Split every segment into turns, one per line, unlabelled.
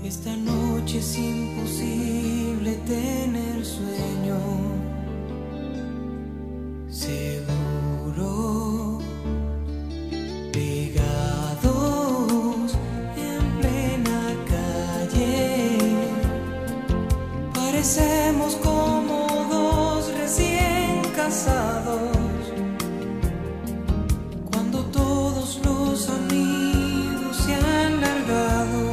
Esta noche es imposible tener sueño, seguro, pegados en plena calle, parecemos como dos recién casados, cuando todos los amigos se han largado.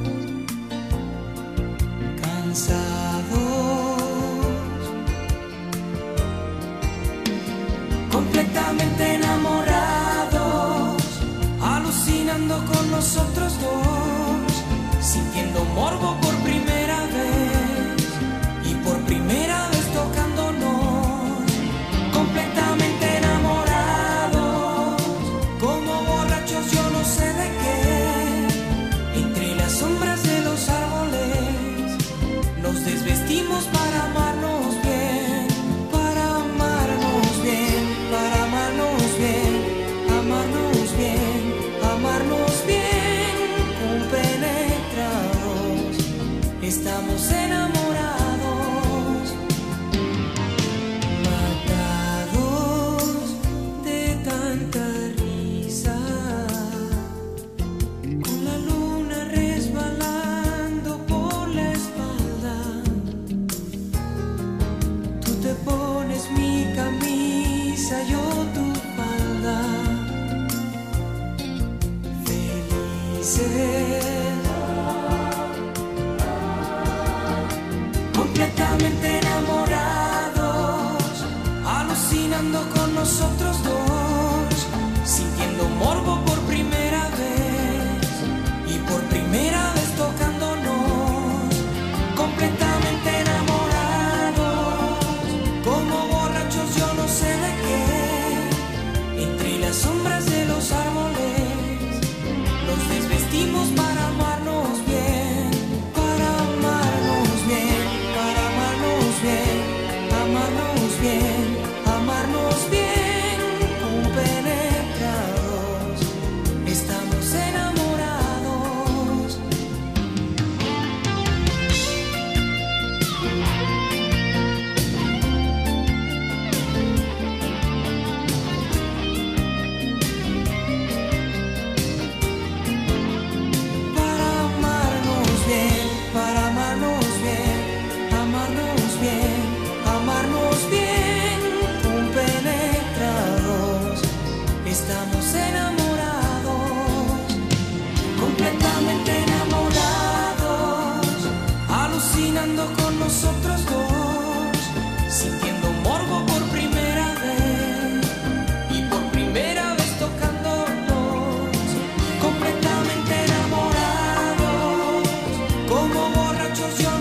Completamente enamorados, alucinando con nosotros dos, sintiendo morbo por primera vez y por primera vez tocándonos. Completamente enamorados, como borrachos yo no sé de qué, entre las sombras de los árboles nos desvestimos para amarnos bien, para amarnos bien, para amarnos bien, amarnos bien, amarnos bien, compenetrados, estamos enamorados, matados de tanta risa, con la luna resbalando por la espalda. Tú te pones mi camisa, yo tu falda, felices, completamente enamorados, alucinando con nosotros dos, sintiendo morbo por primera vez y por primera vez tocándonos. Completamente enamorados, como borrachos yo no sé de qué, entre las sombras de los árboles nos desvestimos para amarnos bien, para amarnos bien, para amarnos bien, amarnos bien, amarnos bien, compenetrados, estamos enamorados. Para amarnos bien, para amarnos bien, amarnos bien, amarnos bien, compenetrados, estamos enamorados, completamente enamorados, alucinando con nosotros dos, sintiendo morbo por primera vez y por primera vez tocándonos. Completamente enamorados, como borrachos yo